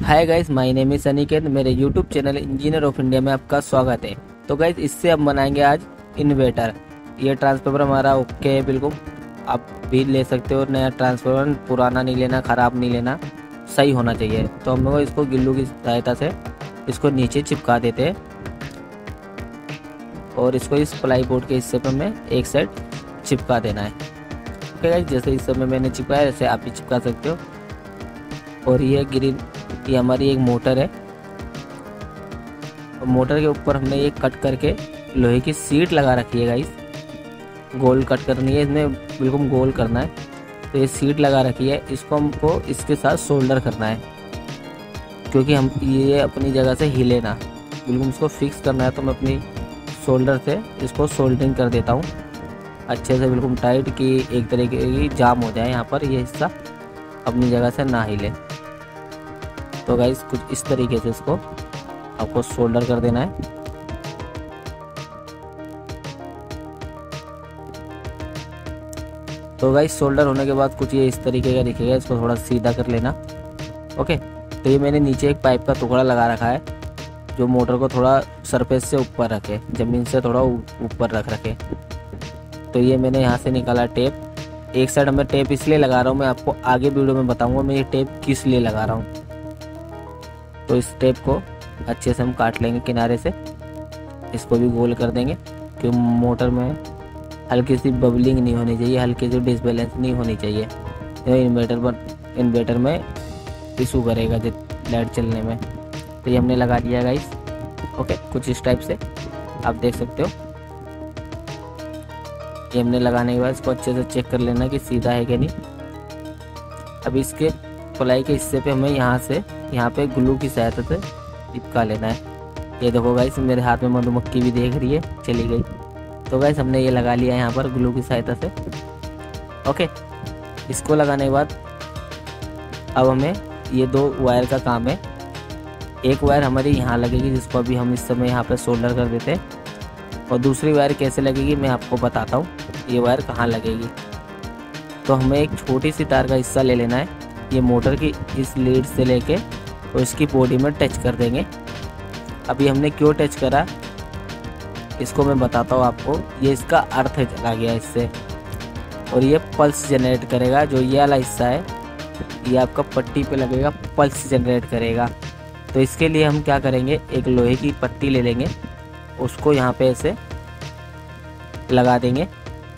Hi guys, my name is Aniket. मेरे YouTube channel engineer of India में आपका स्वागत है। तो गाइस, इससे हम बनाएंगे आज इन्वर्टर। ये ट्रांसफार्मर हमारा ओके है, बिल्कुल आप भी ले सकते हो। नया ट्रांसफार्मर, पुराना नहीं लेना, ख़राब नहीं लेना, सही होना चाहिए। तो हम लोग इसको गिल्लू की सहायता से इसको नीचे चिपका देते हैं और इसको इस प्लाई बोर्ड के हिस्से पर हमें एक साइड चिपका देना है। ओके गाइस, जैसे इस समय मैंने चिपकाया वैसे आप भी चिपका सकते हो। और ये ग्रीन, ये हमारी एक मोटर है और मोटर के ऊपर हमने ये कट करके लोहे की सीट लगा रखी है गाइस। गोल कट करनी है, इसमें बिल्कुल गोल करना है। तो ये सीट लगा रखी है, इसको हमको इसके साथ सोल्डर करना है क्योंकि हम ये अपनी जगह से हिले ना, बिल्कुल इसको फिक्स करना है। तो मैं अपनी सोल्डर से इसको सोल्डरिंग कर देता हूँ अच्छे से, बिल्कुल टाइट कि एक तरीके की जाम हो जाए, यहाँ पर ये हिस्सा अपनी जगह से ना हिले। तो गाइस, कुछ इस तरीके से इसको आपको सोल्डर कर देना है। तो गाइस, सोल्डर होने के बाद कुछ ये इस तरीके का दिखेगा, इसको थोड़ा सीधा कर लेना। ओके, तो ये मैंने नीचे एक पाइप का टुकड़ा लगा रखा है जो मोटर को थोड़ा सरफेस से ऊपर रखे, ज़मीन से थोड़ा ऊपर रख रखे। तो ये मैंने यहाँ से निकाला टेप। एक साइड मैं टेप इसलिए लगा रहा हूँ, मैं आपको आगे वीडियो में बताऊँगा मैं ये टेप किस लिए लगा रहा हूँ। तो इस टेप को अच्छे से हम काट लेंगे किनारे से, इसको भी गोल कर देंगे कि मोटर में हल्की सी बबलिंग नहीं होनी चाहिए, हल्की सी डिसबैलेंस नहीं होनी चाहिए। तो इन्वर्टर में इशू करेगा लाइट चलने में। तो ये हमने लगा दिया गाइस। ओके, कुछ इस टाइप से आप देख सकते हो। ये हमने लगाने के बाद इसको अच्छे से चेक कर लेना कि सीधा है कि नहीं। अब इसके प्लाई के हिस्से पे हमें यहाँ पे ग्लू की सहायता से चिपका लेना है। ये देखो गाइस, मेरे हाथ में मधुमक्खी भी देख रही है, चली गई। तो गाइस, हमने ये लगा लिया यहाँ पर ग्लू की सहायता से। ओके, इसको लगाने के बाद अब हमें ये दो वायर का काम है। एक वायर हमारी यहाँ लगेगी जिसको अभी हम इस समय यहाँ पे सोल्डर कर देते हैं, और दूसरी वायर कैसे लगेगी मैं आपको बताता हूँ ये वायर कहाँ लगेगी। तो हमें एक छोटी सी तार का हिस्सा ले लेना है, ये मोटर की इस लीड से लेके और इसकी बॉडी में टच कर देंगे। अभी हमने क्यों टच करा इसको मैं बताता हूँ आपको। ये इसका अर्थ चला गया इससे, और ये पल्स जनरेट करेगा। जो ये वाला हिस्सा है ये आपका पट्टी पे लगेगा, पल्स जनरेट करेगा। तो इसके लिए हम क्या करेंगे, एक लोहे की पट्टी ले लेंगे, उसको यहाँ पे ऐसे लगा देंगे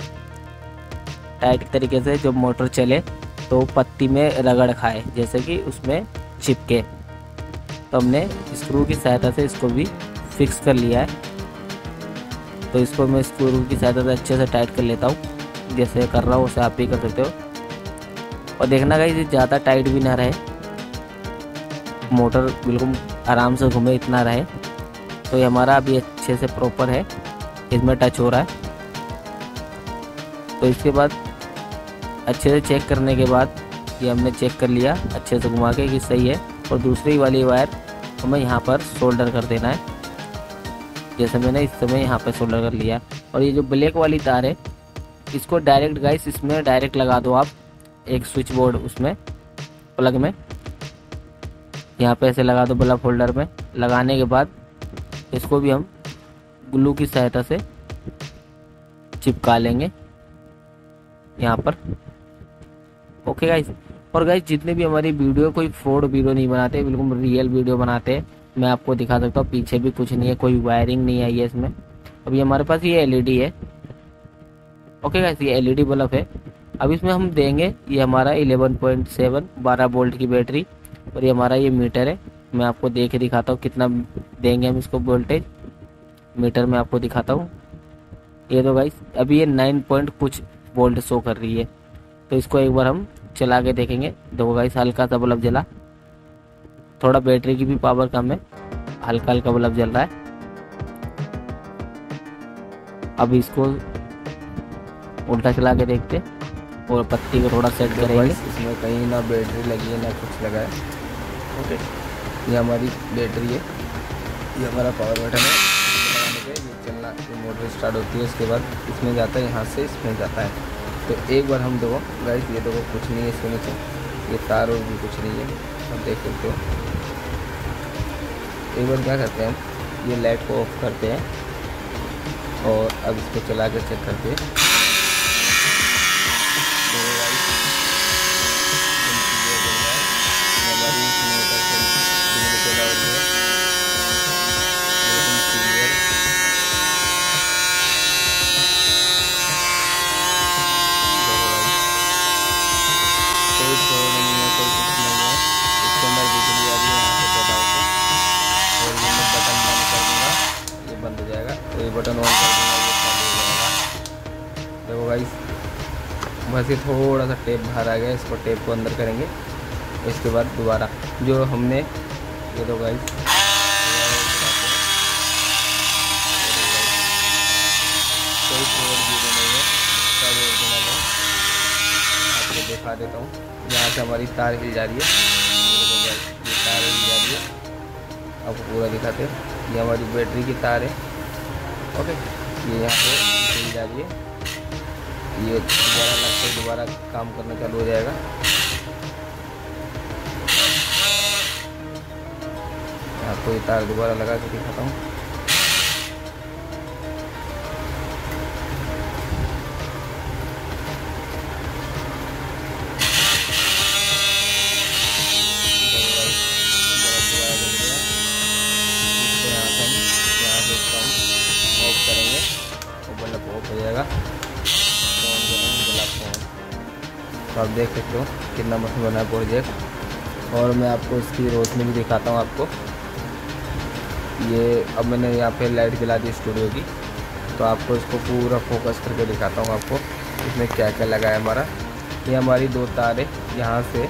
टाइट तरीके से, जब मोटर चले तो पत्ती में रगड़ खाए, जैसे कि उसमें चिपके। तो हमने स्क्रू की सहायता से इसको भी फिक्स कर लिया है। तो इसको मैं स्क्रू की सहायता से अच्छे से टाइट कर लेता हूँ, जैसे कर रहा हूँ वैसे आप भी कर सकते हो। और देखना गाइस, ये ज़्यादा टाइट भी ना रहे, मोटर बिल्कुल आराम से घूमे इतना रहे। तो ये हमारा अभी अच्छे से प्रॉपर है, इसमें टच हो रहा है। तो इसके बाद अच्छे से चेक करने के बाद ये हमने चेक कर लिया अच्छे से घुमा के कि सही है। और दूसरी वाली वायर हमें यहाँ पर सोल्डर कर देना है, जैसे मैंने इस समय यहाँ पर सोल्डर कर लिया। और ये जो ब्लैक वाली तार है इसको डायरेक्ट गाइस इसमें डायरेक्ट लगा दो आप, एक स्विच बोर्ड उसमें प्लग में यहाँ पे ऐसे लगा दो बल्ब होल्डर में। लगाने के बाद इसको भी हम ग्लू की सहायता से चिपका लेंगे यहाँ पर। ओके गाइस, और गाइस जितने भी हमारी वीडियो, कोई फ्रॉड वीडियो नहीं बनाते, बिल्कुल रियल वीडियो बनाते हैं। मैं आपको दिखा सकता हूँ, पीछे भी कुछ नहीं है, कोई वायरिंग नहीं आई है इसमें। अभी हमारे पास ये एलईडी है। ओके गाइस, ये एलईडी बल्ब है। अब इसमें हम देंगे, ये हमारा 11.7 12 वोल्ट की बैटरी, और ये हमारा ये मीटर है। मैं आपको दे के दिखाता हूँ कितना देंगे हम इसको वोल्टेज, मीटर में आपको दिखाता हूँ। ये तो गाइस अभी ये 9 पॉइंट कुछ वोल्ट शो कर रही है। तो इसको एक बार हम चला के देखेंगे। देखो गाइस, हल्का सा बल्ब जला, थोड़ा बैटरी की भी पावर कम है, हल्का हल्का बल्ब जल रहा है। अब इसको उल्टा चला के देखते और पत्ती को थोड़ा सेट करेंगे। इसमें कहीं ना बैटरी लगी है ना कुछ लगा है। ओके, ये हमारी बैटरी है, ये हमारा पावर बटन है। ये चलना, ये मोटर स्टार्ट होती है, उसके बाद इसमें जाता है, यहाँ से इसमें जाता है। तो एक बार हम देखो गाइस, ये देखो कुछ नहीं है इसके नीचे, ये तार और भी कुछ नहीं है, आप देख सकते हो। एक बार क्या करते हैं हम, ये लाइट को ऑफ करते हैं और अब इसको चला कर चेक करते हैं। तो गाइस हमारी मोटर से बिजली चला रही है, एकदम क्लियर। कोई शोर नहीं है, कोई कुछ नहीं है, इसके अंदर बिजली आ रही है यहाँ से पैदा होकर। और ये मैं बटन बंद कर दूँगा, ये बंद हो जाएगा, तो ये बटन ऑन कर दूँगा, ये चालू हो जाएगा। देखो गाइस बस ये थोड़ा सा टेप बाहर आ गया, इसको टेप को अंदर करेंगे। इसके बाद दोबारा जो हमने ये तो गाइस कोई शोर वीडियो नहीं है, सब ओरिजिनल है। आपको दिखा देता हूँ, यहाँ से हमारी तार हिल जा रही है, ये तार हिल जा रही है, आपको पूरा दिखाते हैं। ये हमारी बैटरी की तार है, ओके, ये यहाँ पे हिल जा रही है, ये दोबारा लगते दोबारा काम करना चालू हो जाएगा। आपको ये तार दोबारा लगा के दिखाता हूँ। ऑफ करेंगे तो बल्ब ऑफ हो जाएगा, ऑन करेंगे बल्ब ऑन। तो आप देख सकते हो कितना मस्त बना है प्रोजेक्ट। और मैं आपको इसकी रोशनी भी दिखाता हूँ आपको। ये अब मैंने यहाँ पे लाइट जला दी स्टूडियो की, तो आपको इसको पूरा फोकस करके दिखाता हूँ आपको इसमें क्या क्या लगा है हमारा। ये हमारी 2 तार है, यहाँ से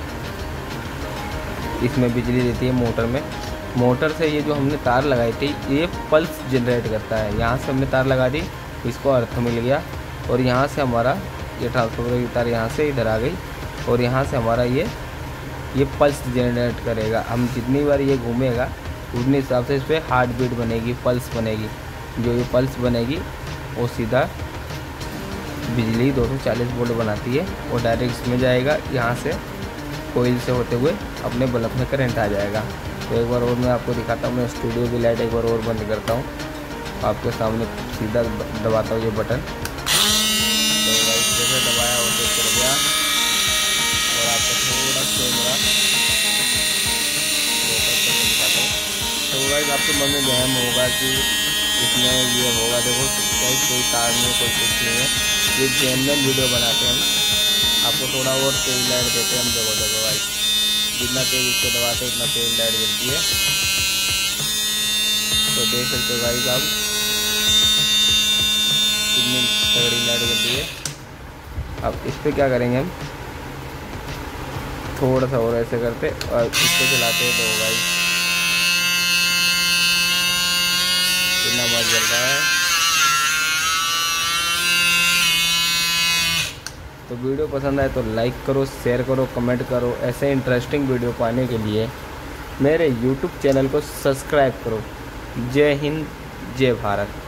इसमें बिजली देती है मोटर में। मोटर से ये जो हमने तार लगाई थी ये पल्स जनरेट करता है, यहाँ से हमने तार लगा दी, इसको अर्थ मिल गया और यहाँ से हमारा ये ट्रांसफार्मर की तार यहाँ से इधर आ गई और यहाँ से हमारा ये पल्स जनरेट करेगा। हम जितनी बार ये घूमेगा उतने हिसाब से इस पर हार्ट बीट बनेगी, पल्स बनेगी। जो ये पल्स बनेगी वो सीधा बिजली 240 वोल्ट बनाती है और डायरेक्ट इसमें जाएगा, यहाँ से कोयल से होते हुए अपने बल्ब में करंट आ जाएगा। तो एक बार और मैं आपको दिखाता हूँ, मैं स्टूडियो की लाइट एक बार और बंद करता हूँ, आपके सामने सीधा दबाता हूँ ये बटन, तो जैसे दबाया और तो चल गया। और आपको थोड़ा कैमरा दिखाता हूँ। तो गाइस आपके मन में वहम होगा कि इसमें ये होगा, देखो कोई तार नहीं, कोई कुछ नहीं है, ये जेन्युइन वीडियो बनाते हैं हम। आपको थोड़ा और तेज लाइट देते हैं हम, देखो गाइस जितना तेज इसको दबाते हैं उतना तेज लाइट जलती है। तो देख सकते हो गाइस आप कितनी तगड़ी लाइट जलती है। अब इस पर क्या करेंगे हम, थोड़ा सा और ऐसे करते और इसको चलाते हैं, तो गाइस कितना मस्त जल रहा है। तो वीडियो पसंद आए तो लाइक करो, शेयर करो, कमेंट करो। ऐसे इंटरेस्टिंग वीडियो पाने के लिए मेरे YouTube चैनल को सब्सक्राइब करो। जय हिंद, जय भारत।